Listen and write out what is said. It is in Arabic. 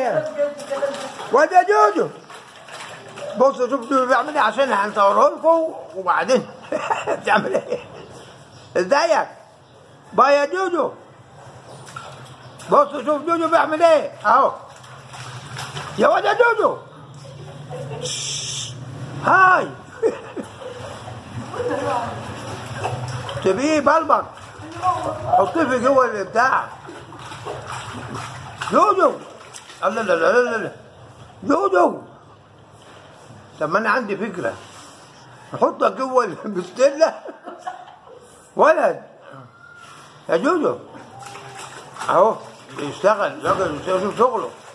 ايه؟ واد يا جوجو، بصوا شوفوا بيعمل ايه عشان هنصوره لكم وبعدين بتعمل ايه؟ ازيك؟ باي يا جوجو. بصوا شوف جوجو بيعمل ايه اهو. يا واد يا جوجو. هاي. سيبيه بلبط، حطيه في جوه البتاع. جوجو. الله لا لا لا لا جوجو. طب ما انا عندي فكره، نحطك جوه البستله. ولد يا جوجو اهو بيشتغل، راجل بيشتغل شغله.